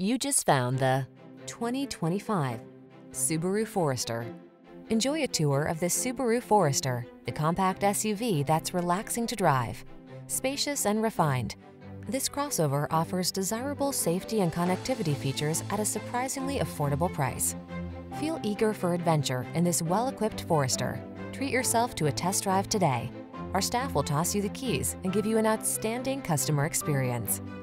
You just found the 2025 Subaru Forester. Enjoy a tour of this Subaru Forester, the compact SUV that's relaxing to drive. Spacious and refined, this crossover offers desirable safety and connectivity features at a surprisingly affordable price. Feel eager for adventure in this well-equipped Forester. Treat yourself to a test drive today. Our staff will toss you the keys and give you an outstanding customer experience.